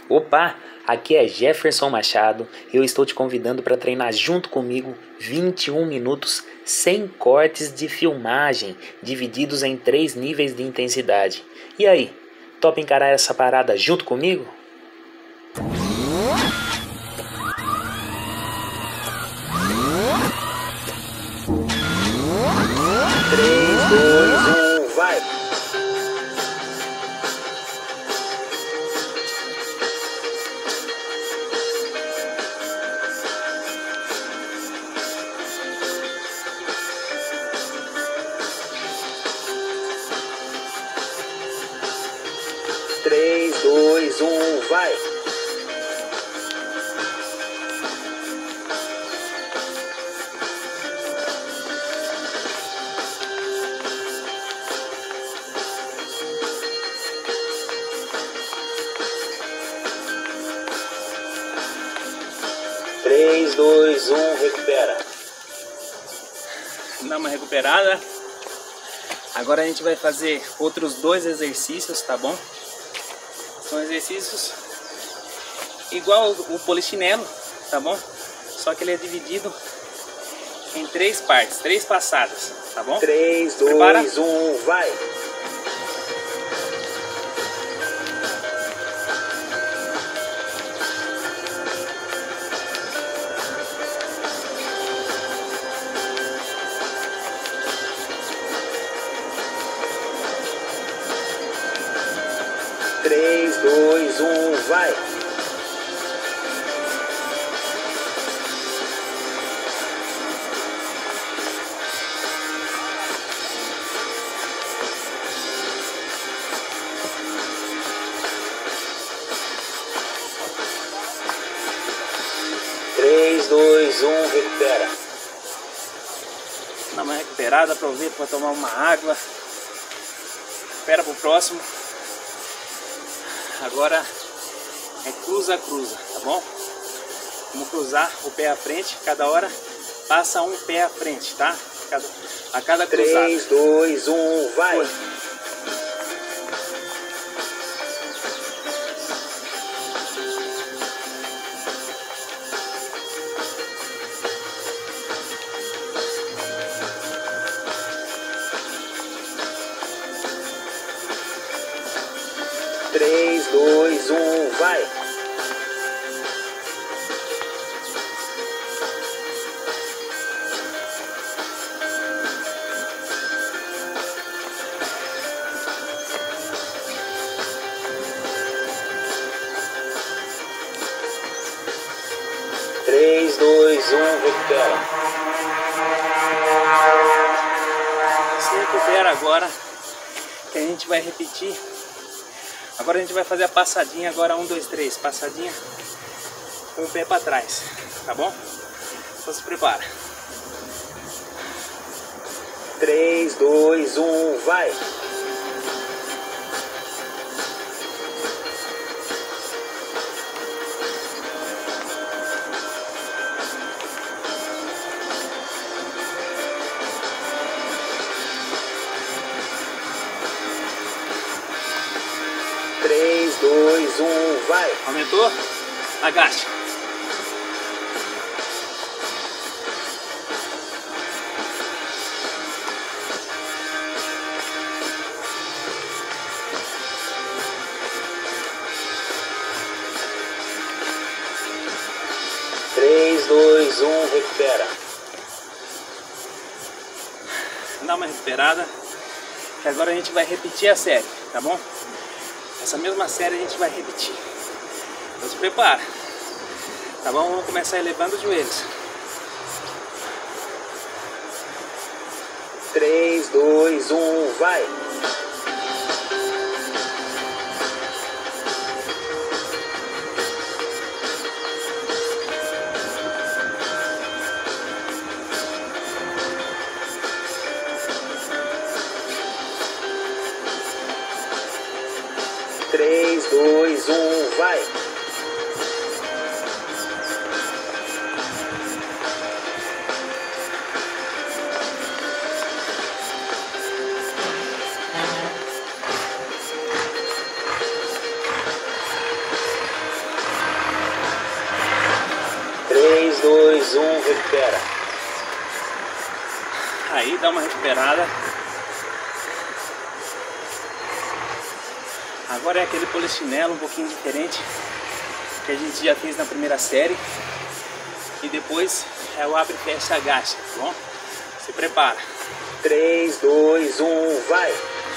Opa, aqui é Jefferson Machado e eu estou te convidando para treinar junto comigo 21 minutos sem cortes de filmagem, divididos em 3 níveis de intensidade. E aí, topa encarar essa parada junto comigo? 3, 2, 1, vai! 3, 2, 1, vai! 3, 2, 1, recupera. Dá uma recuperada. Agora a gente vai fazer outros 2 exercícios, tá bom? São exercícios igual o polichinelo, tá bom? Só que ele é dividido em 3 partes, 3 passadas, tá bom? 3, 2, Prepara. 1, vai! 3, 2, 1, vai! 3, 2, 1, recupera. Dá uma recuperada, aproveita para tomar uma água. Espera pro próximo. Agora é cruza, tá bom? Vamos cruzar o pé à frente, cada hora passa um pé à frente, tá? A cada cruzada. 3, 2, 1, vai! Foi. Três, dois, um, vai! 3, 2, 1, recupera. Se recupera agora, que a gente vai repetir. Agora a gente vai fazer a passadinha, agora 1, 2, 3, passadinha com o pé para trás, tá bom? Então se prepara. 3, 2, 1, vai! 3, 2, 1, vai! Aumentou? Agache. Três, dois, um, recupera. Dá uma recuperada. E agora a gente vai repetir a série, tá bom? Essa mesma série a gente vai repetir. Então se prepara. Tá bom? Vamos começar elevando os joelhos. 3, 2, 1, vai! 3, 2, 1, vai! 3, 2, 1, recupera. Aí dá uma recuperada. Agora é aquele polichinelo um pouquinho diferente que a gente já fez na primeira série. E depois é o abre, fecha, agacha, tá bom? Se prepara. 3, 2, 1, vai!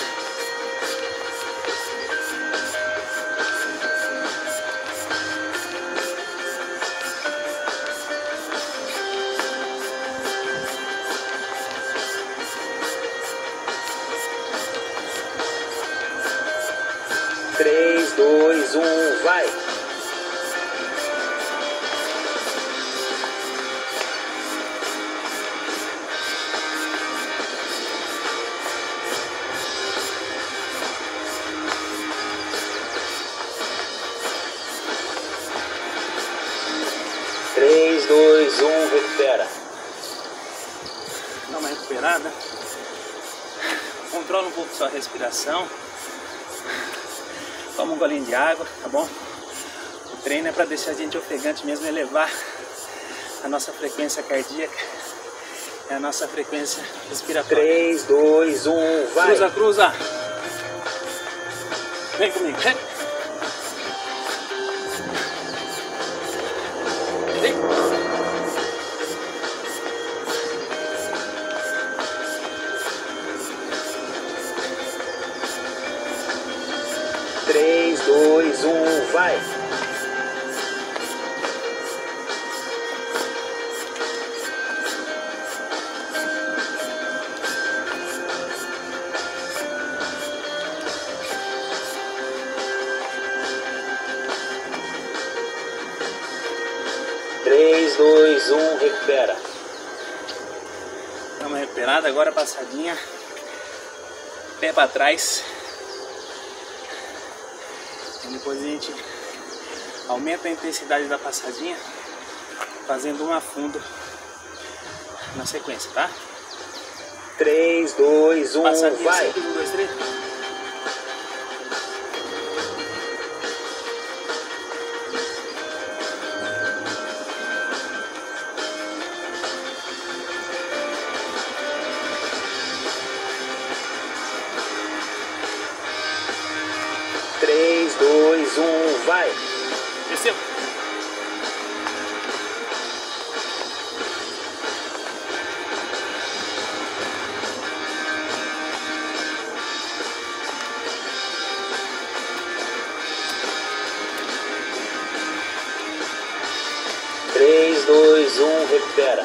Três, dois, vai! 3, 2, 1, recupera. Dá uma recuperada. Controla um pouco sua respiração. Toma um golinho de água, tá bom? O treino é para deixar a gente ofegante mesmo, elevar a nossa frequência cardíaca e a nossa frequência respiratória. 3, 2, 1, vai! Cruza, cruza! Vem comigo. Vem. 3, 2, 1, vai! Três, dois, recupera. Dá uma recuperada, agora passadinha. Pé para trás. E depois a gente aumenta a intensidade da passadinha, fazendo um afundo na sequência, tá? 3, 2, 1, passadinha vai! simples, 1, 2, 3. Três, dois, vai! Desceu. Três, dois, recupera.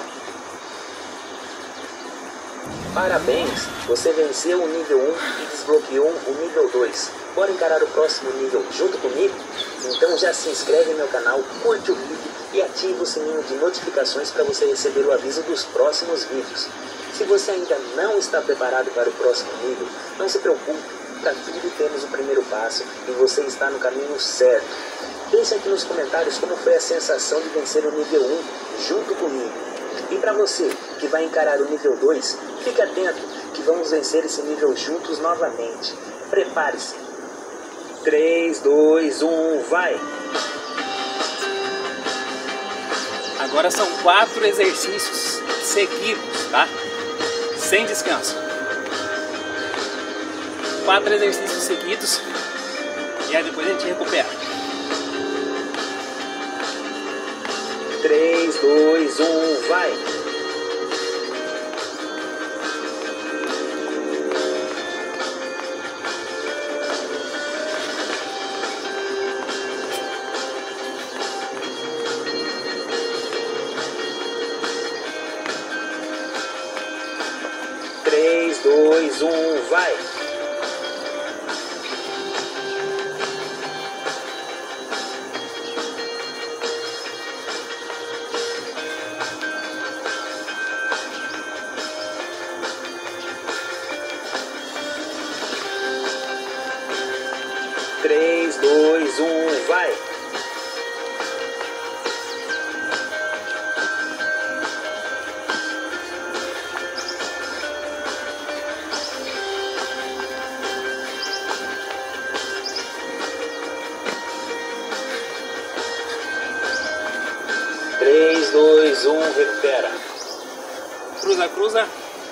Parabéns! Você venceu o nível 1 e desbloqueou o nível 2. Bora encarar o próximo nível junto comigo? Então já se inscreve no meu canal, curte o vídeo e ativa o sininho de notificações para você receber o aviso dos próximos vídeos. Se você ainda não está preparado para o próximo nível, não se preocupe, para tudo temos o primeiro passo e você está no caminho certo. Pense aqui nos comentários como foi a sensação de vencer o nível 1 junto comigo. E para você que vai encarar o nível 2, fique atento que vamos vencer esse nível juntos novamente. Prepare-se. 3, 2, 1, vai! Agora são 4 exercícios seguidos, tá? Sem descanso. 4 exercícios seguidos e aí depois a gente recupera. 3, 2, 1, vai! Três, dois, vai! Três, dois, vai! 2, 1, recupera. Cruza, cruza.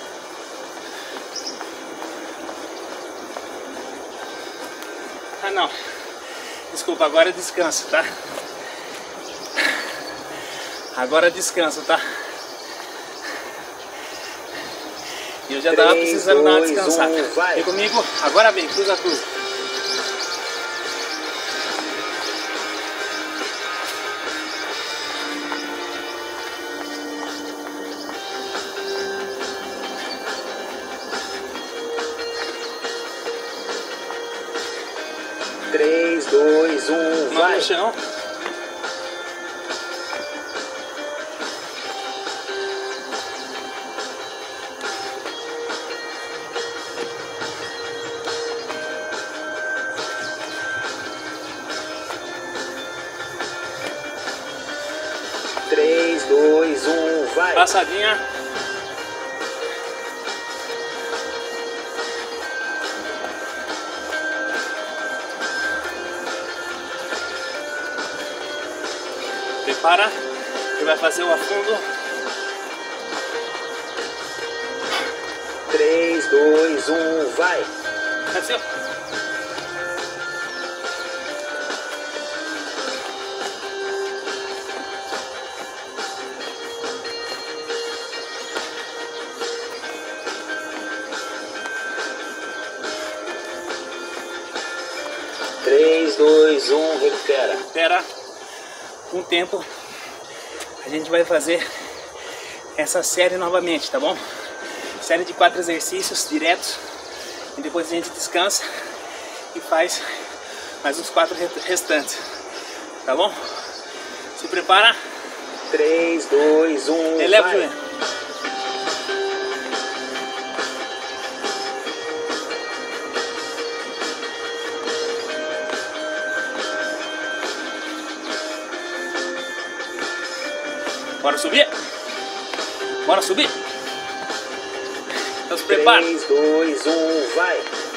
Ah, não. Desculpa, agora descanso, tá? Agora descanso, tá? E eu já tava precisando dar uma descansada. Vem comigo, agora vem, cruza, cruza. Três, dois, um, Mão vai. no chão. Três, dois, um, vai. Passadinha. Prepara, que vai fazer o afundo. 3, 2, 1, vai. Desceu. Três, dois, um, recupera. Espera um tempo. A gente vai fazer essa série novamente, tá bom? Série de 4 exercícios diretos. E depois a gente descansa e faz mais uns 4 restantes. Tá bom? Se prepara. 3, 2, 1, Eleva o vai. joelho. Bora subir? Bora subir? Então se prepara. 3, 2, 1, vai.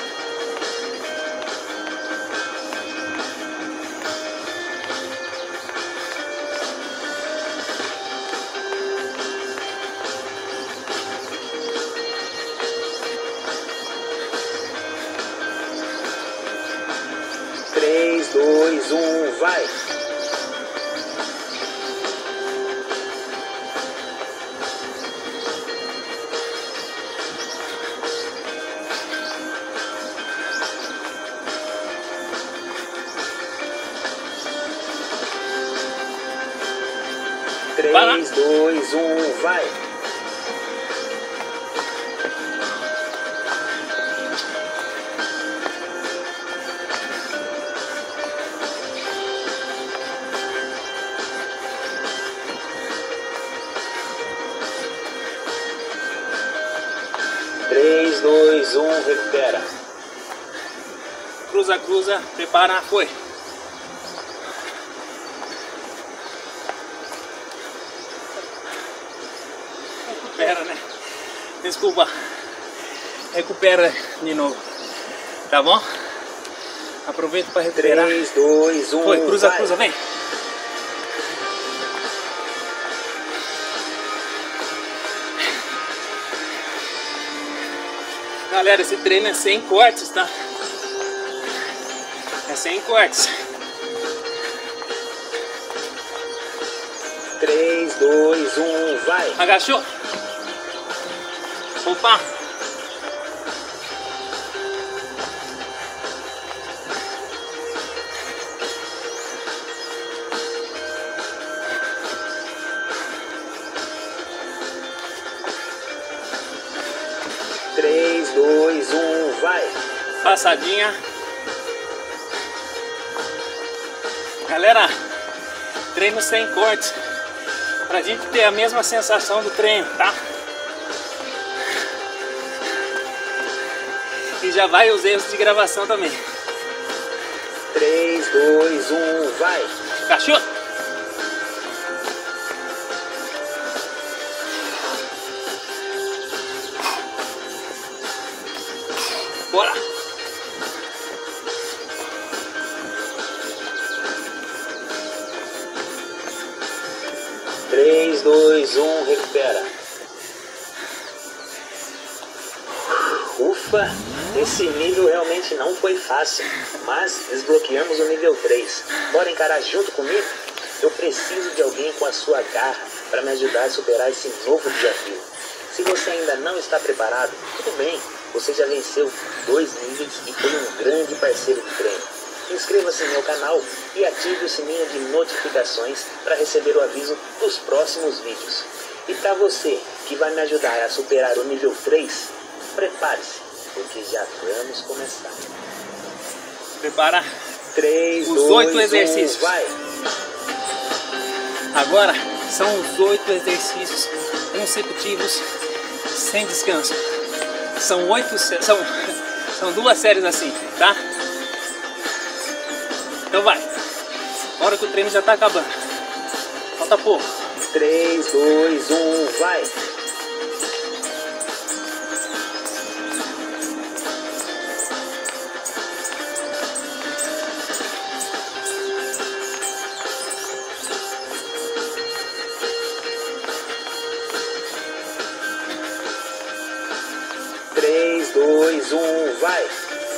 Três, dois, um, vai. Vai lá. 3, 2, 1, vai. Três, dois, um, recupera. Cruza, cruza, prepara, foi. Recupera, né? Desculpa. Recupera de novo. Tá bom? Aproveita para recuperar. 3, 2, 1, Foi, cruza, vai. cruza, vem. Galera, esse treino é sem cortes, tá? É sem cortes. 3, 2, 1, vai. Agachou. Opa. Três, dois, um, vai. Passadinha. Galera, treino sem cortes. Pra gente ter a mesma sensação do treino, tá? E já vai os erros de gravação também. 3, 2, 1, vai. Cachorro. Bora. 3, 2, 1, recupera. Ufa, esse nível realmente não foi fácil, mas desbloqueamos o nível 3. Bora encarar junto comigo? Eu preciso de alguém com a sua garra para me ajudar a superar esse novo desafio. Se você ainda não está preparado, tudo bem, você já venceu 2 níveis e foi um grande parceiro de treino. Inscreva-se no meu canal e ative o sininho de notificações para receber o aviso dos próximos vídeos. E para você que vai me ajudar a superar o nível 3, prepare-se, porque já vamos começar. Prepara 3, os 2, 8 1, exercícios. vai! Agora são os 8 exercícios consecutivos sem descanso. São 2 séries assim, tá? Então vai. Hora que o treino já tá acabando. Falta pouco. 3, 2, 1, vai! Três, dois, um, vai!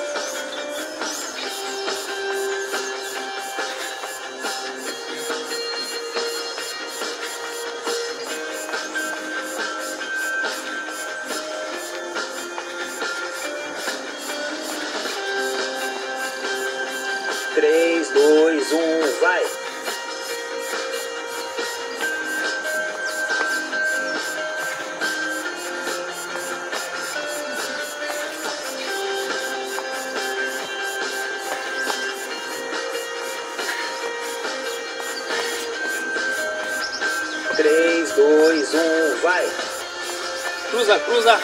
Três, dois, um, vai! Três, dois, um, vai! Cruza, cruza.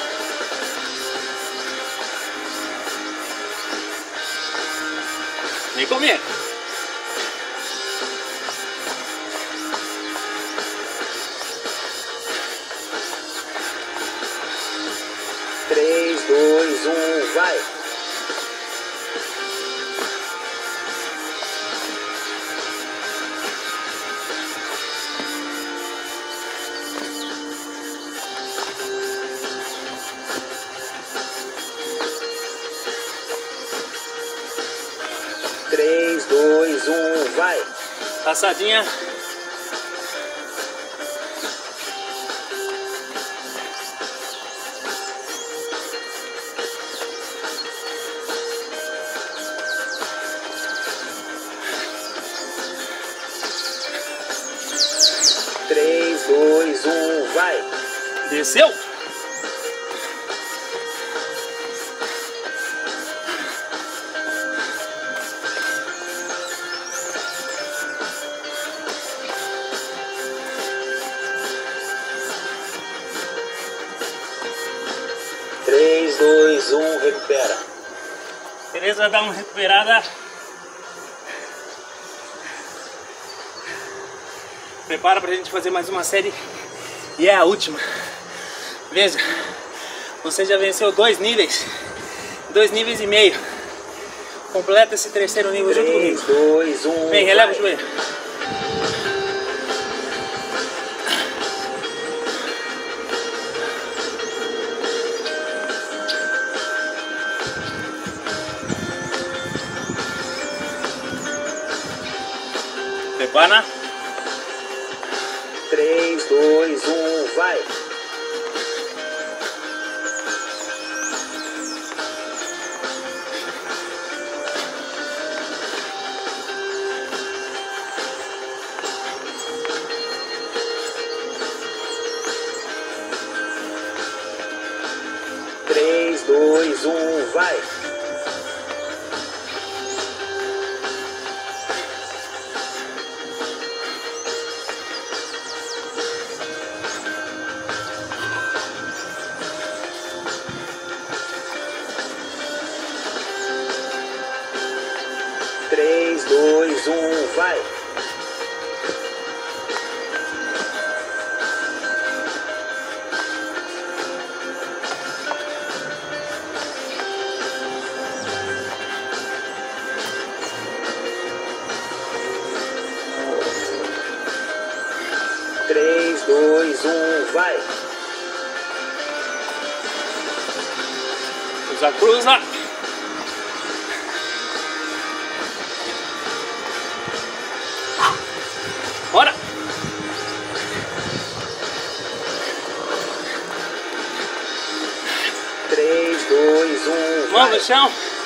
Vem comigo. Três, dois, um, vai! Três, dois, um, vai! Passadinha. Três, dois, um, vai! Desceu. Três, dois, um, recupera. Beleza, dá uma recuperada. Prepara pra gente fazer mais uma série. E é a última. Veja, você já venceu 2 níveis. 2 níveis e meio. Completa esse 3º nível junto comigo. 3, 2, 1, Vem, releva o vai! joelho. Prepara. 3, 2, 1, vai! Três, dois, um, vai! Três, dois, um, vai! 3, 2, 1, vai! Cruza! Bora! 3, 2, 1, mão no chão!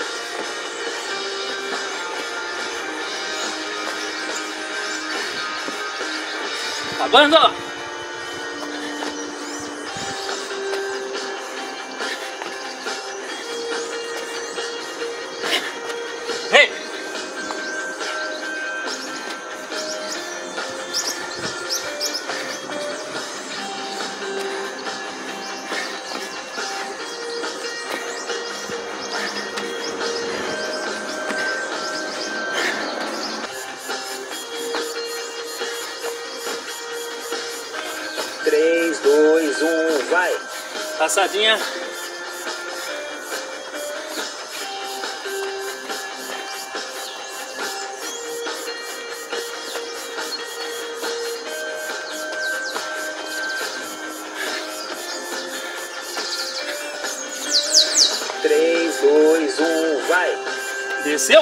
Acabando! Hey! Três, dois, um, vai! Passadinha. Três, dois, um, vai! Desceu.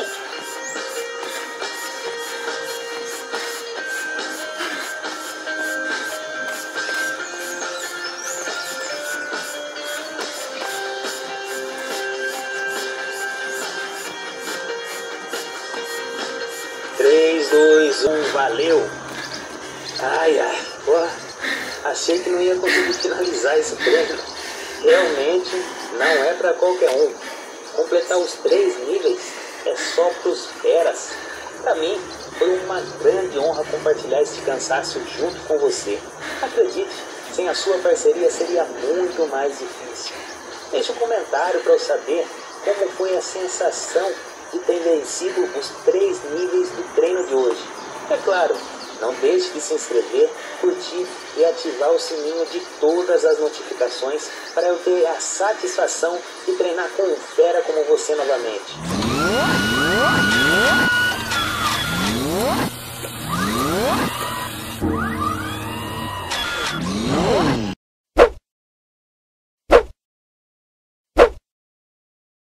3, 2, 1, valeu! Ai, ai, pô, achei que não ia conseguir finalizar esse treino. Realmente não é para qualquer um. Completar os 3 níveis é só pros feras. Para mim, foi uma grande honra compartilhar esse cansaço junto com você. Acredite, sem a sua parceria seria muito mais difícil. Deixe um comentário para eu saber como foi a sensação de ter vencido os 3 níveis do treino de hoje. É claro, não deixe de se inscrever, curtir e ativar o sininho de todas as notificações para eu ter a satisfação de treinar com um fera como você novamente.